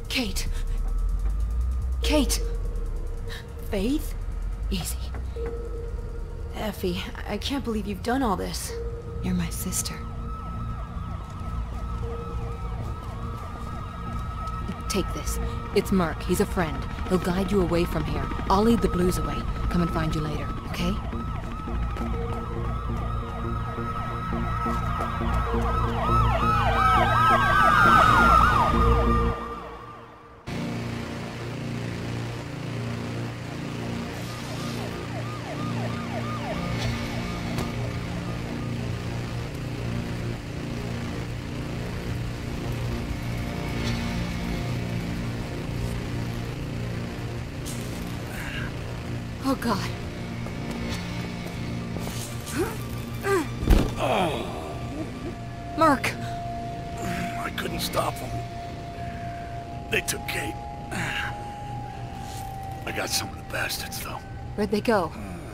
Kate. Kate. Faith? Easy. Effie, I can't believe you've done all this. You're my sister. Take this. It's Mark. He's a friend. He'll guide you away from here. I'll lead the blues away. Come and find you later, okay? Oh, God. Mark! I couldn't stop them. They took Kate. I got some of the bastards, though. Where'd they go?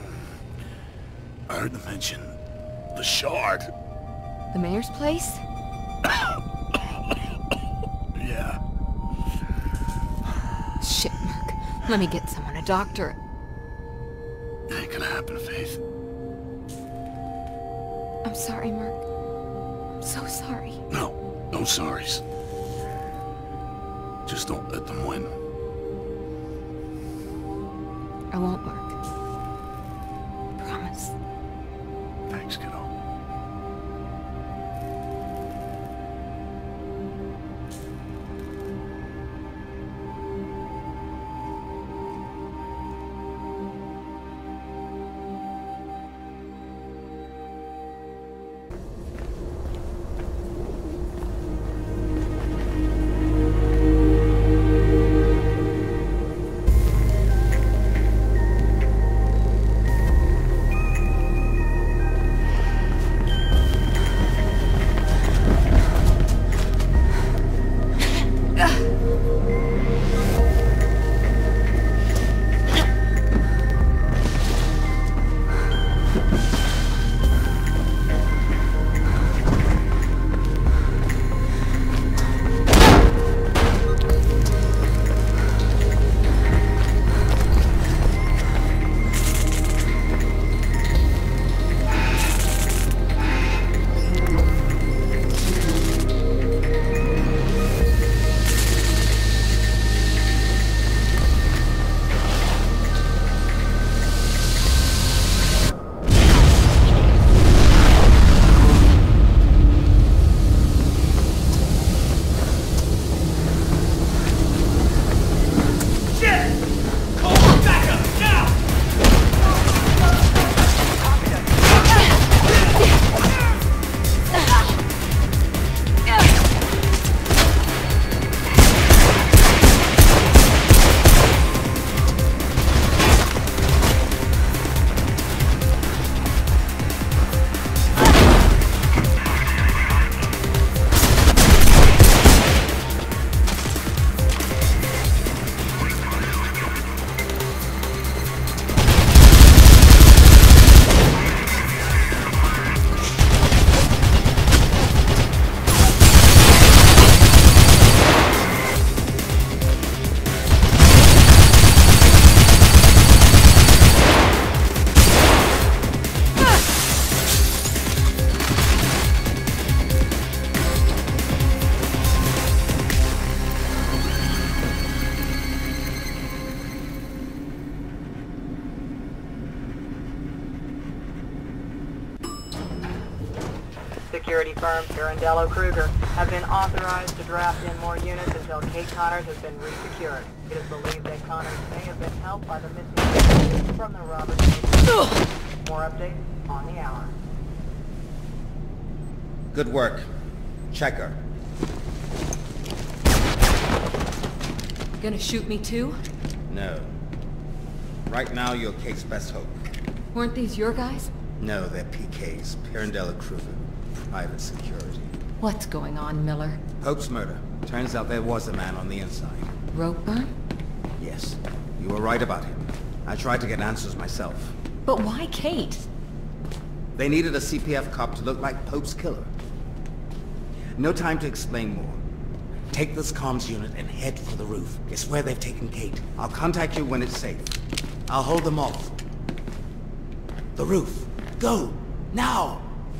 I heard them mention the Shard. The mayor's place? Yeah. Shit, Mark. Let me get someone, a doctor. It ain't gonna happen, Faith. I'm sorry, Mark. I'm so sorry. No sorries. Just don't let them win. I won't, Mark. Promise. Thanks, kiddo. Security firm Pirandello Kruger have been authorized to draft in more units until Kate Connors has been resecured. It is believed that Connors may have been helped by the missing from the Robert. More updates on the hour. Good work. Check her. Gonna shoot me too? No. Right now, you're Kate's best hope. Weren't these your guys? No, they're PK's. Pirandello Kruger. Private security. What's going on, Miller? Pope's murder. Turns out there was a man on the inside. Rope burn? Yes. You were right about him. I tried to get answers myself. But why Kate? They needed a CPF cop to look like Pope's killer. No time to explain more. Take this comms unit and head for the roof. It's where they've taken Kate. I'll contact you when it's safe. I'll hold them off. The roof. Go! Now!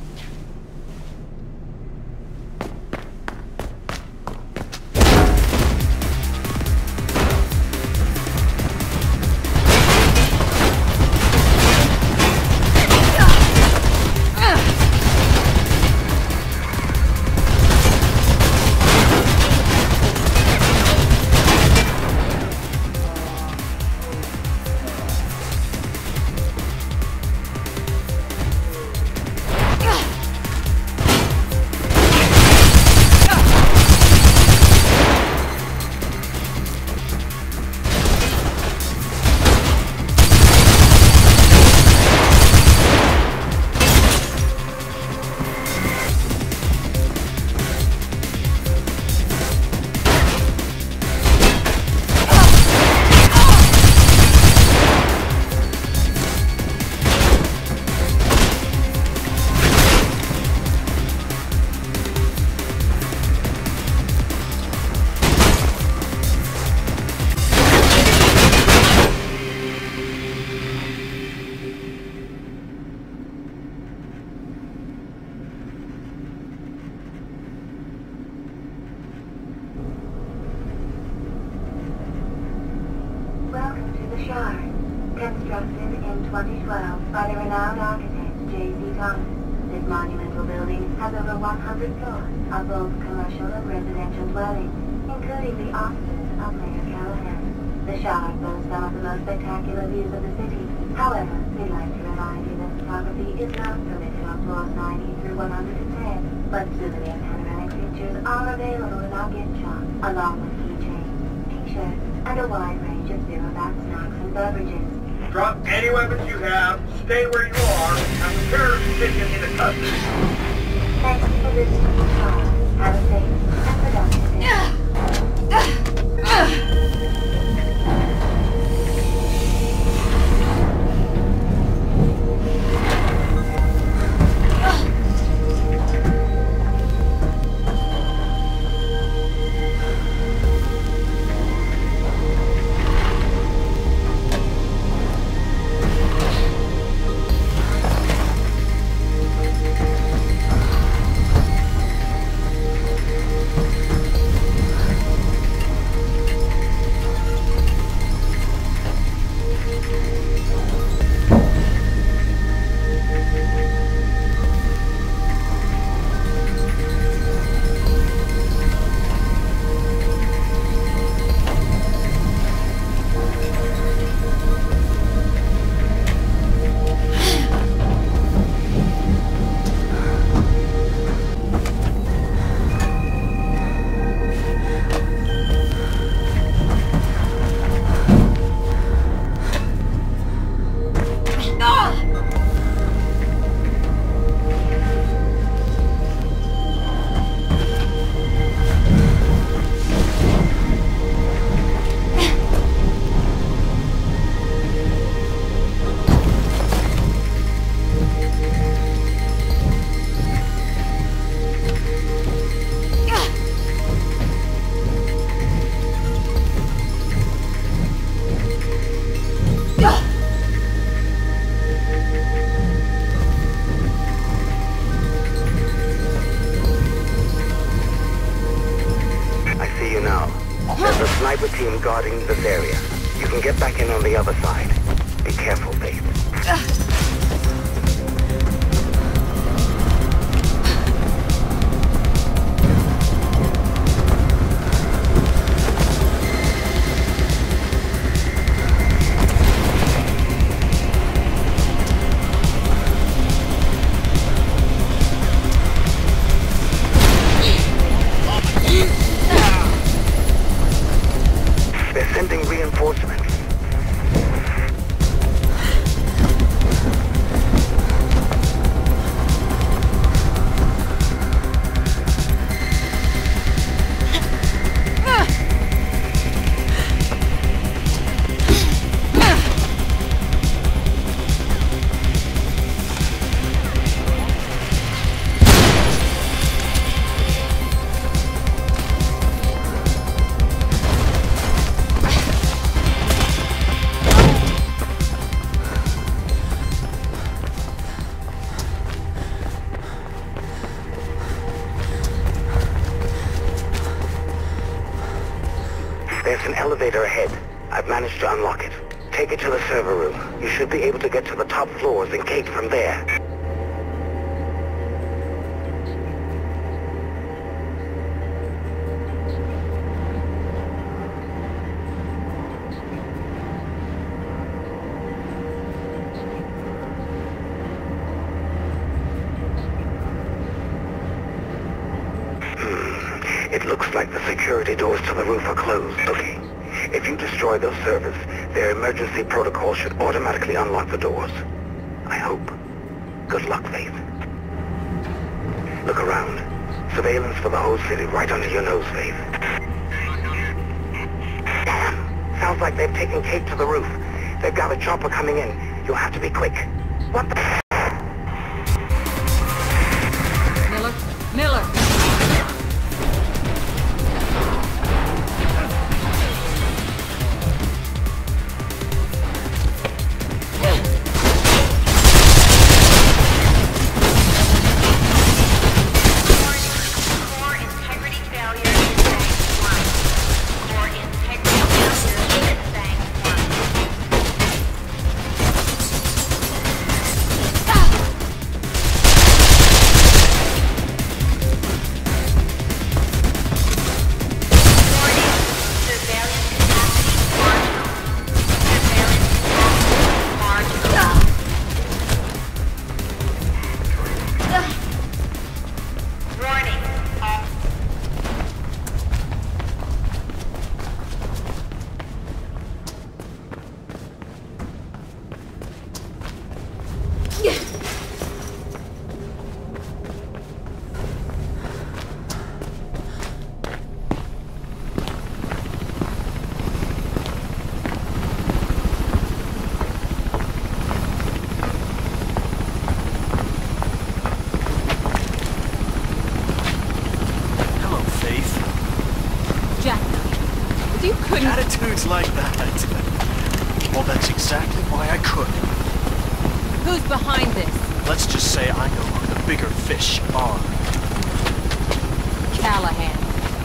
Constructed in 2012 by the renowned architect J.C. Thomas, this monumental building has over 100 floors of both commercial and residential dwellings, including the offices of Mayor Callahan. The Shard boasts some of the most spectacular views of the city. However, we'd like to remind you that photography is not permitted on floors 90 through 110, but souvenir panoramic pictures are available in our gift shop, along with keychains, t-shirts, and a wide range of zero-back snacks and beverages. Drop any weapons you have, stay where you are, and prepare to take you into custody. Thanks for visiting the Shard. Have a safe and productive day. Sniper team guarding this area. You can get back in on the other side. Be careful, babe. They're sending reinforcements. There's an elevator ahead. I've managed to unlock it. Take it to the server room. You should be able to get to the top floors and gate from there. It looks like the security doors to the roof are closed. Okay. If you destroy those servers, their emergency protocol should automatically unlock the doors. I hope. Good luck, Faith. Look around. Surveillance for the whole city right under your nose, Faith. Damn. Sounds like they've taken Kate to the roof. They've got a chopper coming in. You'll have to be quick. What the... Miller? Miller! Attitudes like that. Well, that's exactly why I could. Who's behind this? Let's just say I know who the bigger fish are. Callahan.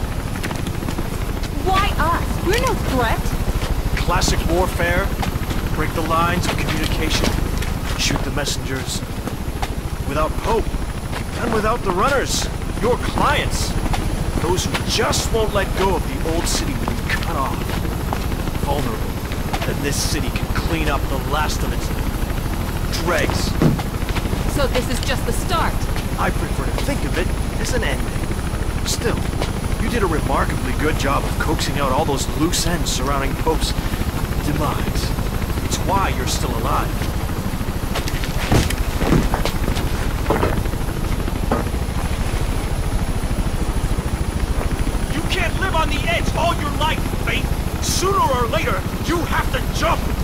Why us? We're no threat. Classic warfare. Break the lines of communication. Shoot the messengers. Without hope. And without the runners. Your clients. Those who just won't let go of the old city being cut off. Vulnerable. That this city can clean up the last of its dregs. So this is just the start? I prefer to think of it as an ending. Still, you did a remarkably good job of coaxing out all those loose ends surrounding Pope's demise. It's why you're still alive. You can't live on the edge all your life, Faith! Sooner or later, you have to jump!